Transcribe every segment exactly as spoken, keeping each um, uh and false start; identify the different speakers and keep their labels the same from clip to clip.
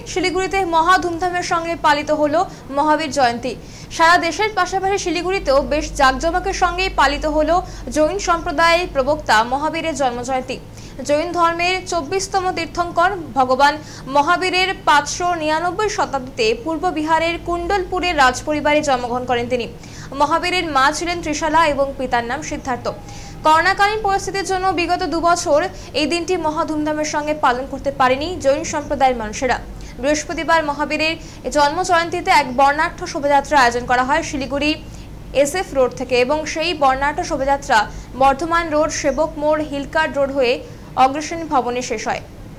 Speaker 1: শিলিগুড়িতে মহা ধুমধামের সঙ্গে পালিত হলো মহাবীর জয়ন্তী। সারা দেশের পাশাপাশি শিলিগুড়িতেও বেশ জাঁকজমকের সঙ্গেই পালিত হলো জৈন সম্প্রদায়ের প্রবক্তা মহাবীরের জন্মজয়ন্তী। জৈন ধর্মের চব্বিশতম তীর্থঙ্কর ভগবান মহাবীরের পাঁচশো নিরানব্বই শতাব্দীতে পূর্ব বিহারের কুণ্ডলপুরের রাজপরিবারে জন্মগ্রহণ করেন তিনি। মহাবীরের মা ছিলেন ত্রিশালা এবং পিতার নাম সিদ্ধার্থ। করোনাকালীন পরিস্থিতির জন্য বিগত দুবছর এই দিনটি মহা ধুমধামের সঙ্গে পালন করতে পারেনি জৈন সম্প্রদায়ের মানুষেরা। বৃহস্পতিবার মহাবীরের জন্ম জয়ন্তীতে এক বর্ণাঢ্য শোভাযাত্রা আয়োজন করা হয় শিলিগুড়ি এসএফ রোড থেকে এবং সেই বর্ণাঢ্য শোভাযাত্রা বর্ধমান রোড, সেবক মোড়, হিলকার্ড রোড হয়ে অগ্রসেনী ভবনে শেষ হয়।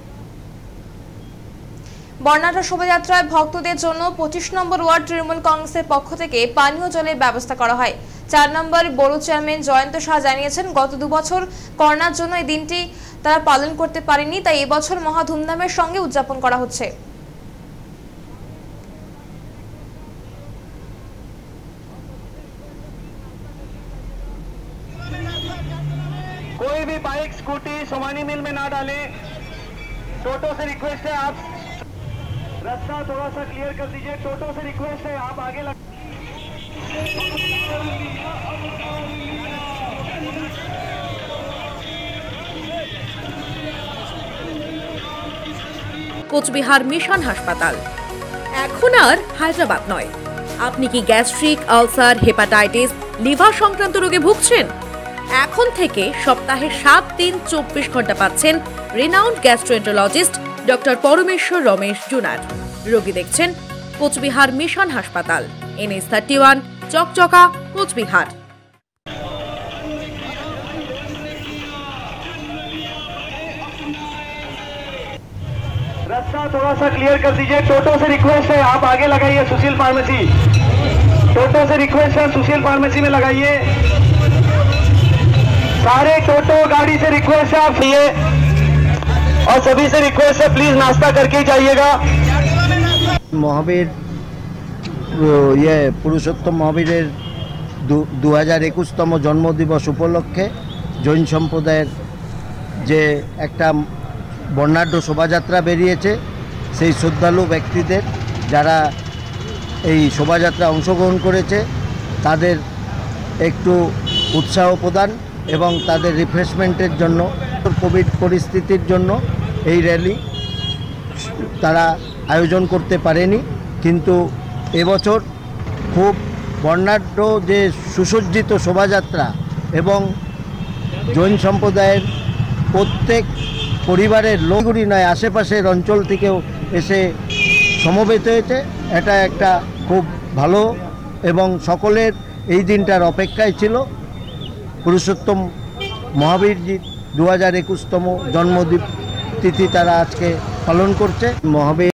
Speaker 1: বর্ণাঢ্য শোভাযাত্রায় ভক্তদের জন্য পঁচিশ নম্বর ওয়ার্ড তৃণমূল কংগ্রেসের পক্ষ থেকে পানীয় জলের ব্যবস্থা করা হয়। চার নম্বর বড় চেয়ারম্যান জয়ন্ত শাহ জানিয়েছেন, গত দুবছর করোনার জন্য এই দিনটি তারা পালন করতে পারেনি, তাই এবছর মহা ধুমধামের সঙ্গে উদযাপন করা হচ্ছে।
Speaker 2: कोई भी बाइक स्कूटी सोमानी मिल में ना डालें। टोटो से रिक्वेस्ट है आप रास्ता थोड़ा सा क्लियर कर दीजिए। टोटो से रिक्वेस्ट है आप आगे लग...
Speaker 3: কোচবিহার মিশন হাসপাতাল এখন আর হায়দ্রাবাদ নয়। আপনি কি গ্যাস্ট্রিক, আলসার, হেপাটাইটিস, লিভার সংক্রান্ত রোগে ভুগছেন? এখন থেকে সপ্তাহে সাত দিন চব্বিশ ঘন্টা পাচ্ছেন রিনাউন্ড গ্যাস্ট্রোএন্টারোলজিস্ট ডক্টর পরমেশ্বর রমেশ জুনার। রোগী দেখছেন কোচবিহার মিশন হাসপাতাল, NS thirty one, Chakchaka, Coochbehar.
Speaker 2: रास्ता थोड़ा सा क्लियर कर दीजिए। टोटो से रिक्वेस्ट है आप आगे लगाइए। सुशील फार्मेसी, टोटो से रिक्वेस्ट है सुशील फार्मेसी में लगाइए। सारे टोटो गाड़ी से रिक्वेस्ट है आप ये, और सभी से रिक्वेस्ट है प्लीज नाश्ता करके जाइएगा।
Speaker 4: মহাবীর ইয়ে পুরুষোত্তম মহাবীরের দু হাজার একুশতম জন্মদিবস উপলক্ষে জৈন সম্প্রদায়ের যে একটা বর্ণাঢ্য শোভাযাত্রা বেরিয়েছে, সেই শ্রদ্ধালু ব্যক্তিদের যারা এই শোভাযাত্রা অংশগ্রহণ করেছে তাদের একটু উৎসাহ প্রদান এবং তাদের রিফ্রেশমেন্টের জন্য, কোভিড পরিস্থিতির জন্য এই র্যালি তারা আয়োজন করতে পারেনি, কিন্তু এবছর খুব বর্ণাঢ্য যে সুসজ্জিত শোভাযাত্রা এবং জৈন সম্প্রদায়ের প্রত্যেক পরিবারের লোকগুলি নয় আশেপাশের অঞ্চল থেকেও এসে সমবেত হয়েছে, এটা একটা খুব ভালো এবং সকলের এই দিনটার অপেক্ষায় ছিল। পুরুষোত্তম মহাবীরজি দু হাজার একুশতম জন্মদিন তিথি তারা আজকে পালন করছে। মহাবীর